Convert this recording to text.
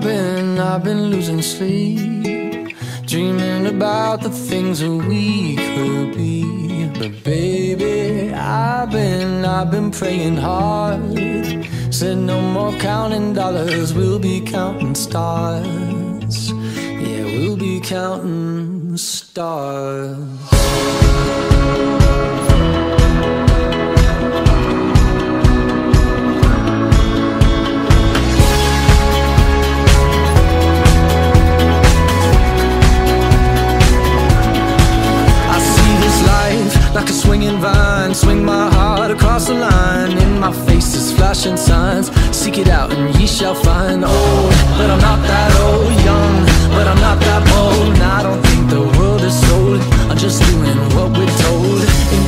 I've been losing sleep, dreaming about the things that we could be. But baby, I've been praying hard. Said no more counting dollars, we'll be counting stars. Yeah, we'll be counting stars. Like a swinging vine, swing my heart across the line. In my face is flashing signs, seek it out and ye shall find. Old, but I'm not that old. Young, but I'm not that bold. And I don't think the world is sold, I'm just doing what we're told. In